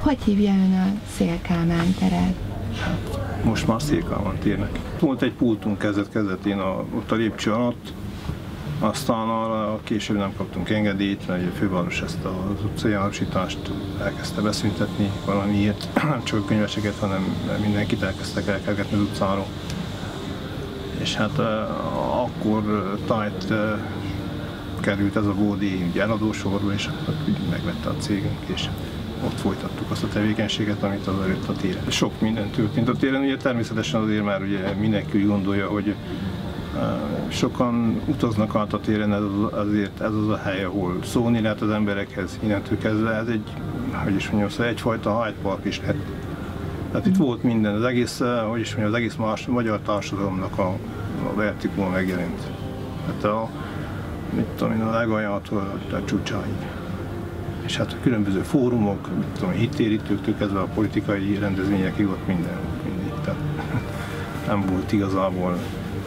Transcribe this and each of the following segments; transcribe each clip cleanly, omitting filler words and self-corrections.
Hogy hívja ön a Széll Kálmán teret? Most már Széll Kálmán térnek. Volt egy pultunk kezdetén ott a lépcső alatt, aztán arra később nem kaptunk engedélyt, mert a főváros ezt az utcai árusítást elkezdte beszüntetni valamiért, nem csak a könyveseket, hanem mindenkit elkezdtek elkergetni az utcáról. És hát akkor tájt került ez a bódi eladósorba, és akkor megvette a cégünk, és ott folytattuk azt a tevékenységet, amit az előtt a téren. Sok minden történt a téren, ugye természetesen azért már ugye mindenki úgy gondolja, hogy sokan utaznak át a téren, azért ez az a hely, ahol szólni lehet az emberekhez, innentől kezdve ez egy, hogy is mondjam, szóval egyfajta Hyde Park is lett. Tehát itt volt minden, az egész, hogy is mondjam, az egész magyar társadalomnak a vertikuma megjelent. Tehát mit tudom én, a legaljától a csúcsáig. És hát a különböző fórumok, mit tudom én, hittérítőktől kezdve a politikai rendezvényekig ott mindig. Tehát nem volt igazából,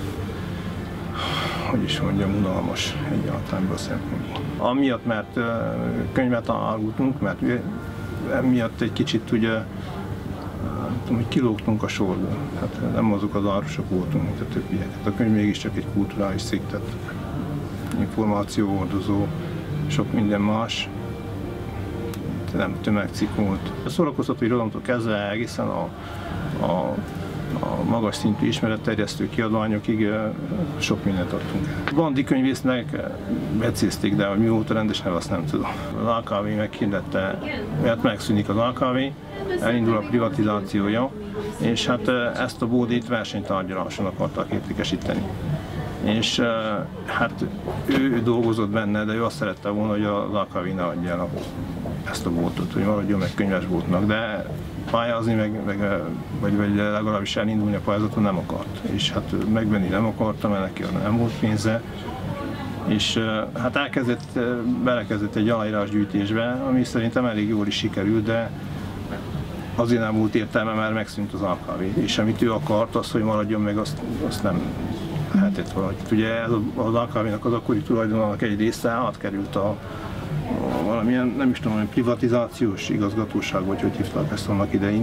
hogy is mondjam, unalmas egyáltalán ebből a szempontból. Amiatt, mert könyvet árultunk, mert emiatt egy kicsit ugye, hogy kilógtunk a sorból. Hát nem azok az árusok voltunk, mint a többiek. A könyv mégiscsak egy kulturális cikk, tehát információhordozó, sok minden más, nem tömegcikk volt. A szórakoztató irodalomtól kezdve egészen a magas szintű ismeretterjesztő kiadványokig sok mindent adtunk el. Bandi könyvésznek becézték, de hogy mióta rendes neve, azt nem tudom. Az AKV meghirdette, mert megszűnik az AKV, elindul a privatizációja, és hát ezt a bódét versenytárgyaláson akarták értékesíteni. És hát ő dolgozott benne, de ő azt szerette volna, hogy az AKV ne adja el ezt a bótot, hogy maradjon meg könyvesboltnak, de pályázni vagy legalábbis elindulni a pályázaton nem akart. És hát megvenni nem akarta, mert neki nem volt pénze. És hát belekezdett egy aláírásgyűjtésbe, ami szerintem elég jól is sikerült, de azért nem volt értelme, mert megszűnt az AKV. És amit ő akart, az, hogy maradjon meg, azt nem lehetett valahogy. Ugye az AKV-nak az akkori tulajdonának egy része átkerült valamilyen, nem is tudom, privatizációs igazgatóság, vagy hogy hívták ezt annak idején.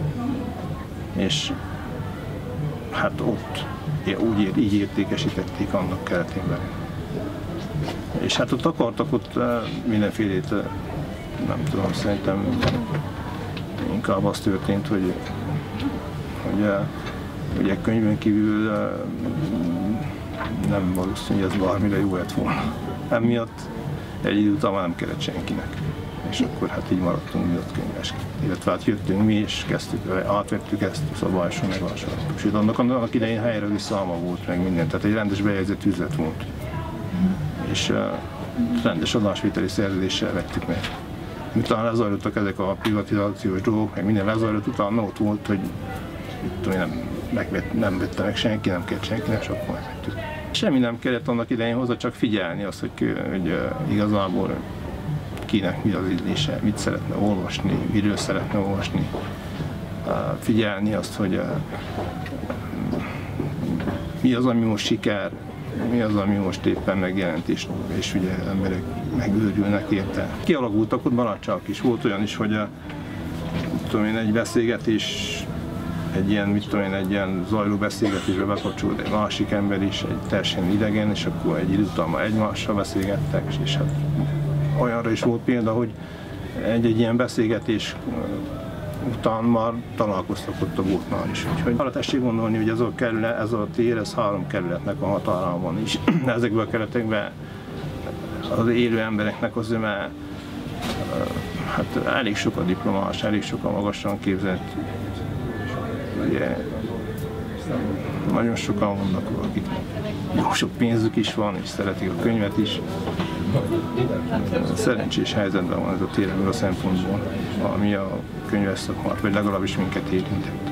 És hát ott így értékesítették annak keretén belül. És hát ott akartak mindenfélét, nem tudom, szerintem inkább az történt, hogy ugye könyvön kívül nem valószínű, hogy ez bármire jó lett volna. Emiatt egy idő után már nem kellett senkinek. És akkor hát így maradtunk nyitott könyvesként. Illetve hát jöttünk mi és átvettük ezt szabályosan, megvásároltuk. Sőt, annak idején helyre visszaállma volt meg minden, tehát egy rendes bejegyzett üzlet volt. És rendes adásvételi szerződéssel vettük meg. Utána lezajlottak ezek a privatizációs dolgok, meg minden lezajlott, utána ott volt, hogy nem vette meg senki, nem kellett senkinek, és akkor megvettük. Semmi nem kellett annak idején hozzá, csak figyelni azt, hogy igazából kinek mi az ízlése, mit szeretne olvasni, miről szeretne olvasni. Figyelni azt, hogy mi az, ami most siker, mi az, ami most éppen megjelent, és ugye emberek megőrülnek érte. Kialakultak ott barátságok is. Volt olyan is, hogy egy beszélgetés, egy ilyen zajló beszélgetésbe bekapcsolódott egy másik ember is, egy teljesen idegen, és akkor egy idő után már egymással beszélgettek, és hát olyanra is volt példa, hogy egy ilyen beszélgetés után már találkoztak ott a boltnál is. Úgyhogy arra tessék gondolni, hogy ez a tér, ez 3 kerületnek a határában is. Ezekben a kerületekben az élő embereknek az zöme, hát elég sok a diplomás, elég sok a magasan képzett. Ugye, nagyon sokan vannak, akik jó sok pénzük is van, és szeretik a könyvet is. Szerencsés helyzetben van ez a tér ebből a szempontból, ami a könyves szakmát, vagy legalábbis minket érintett.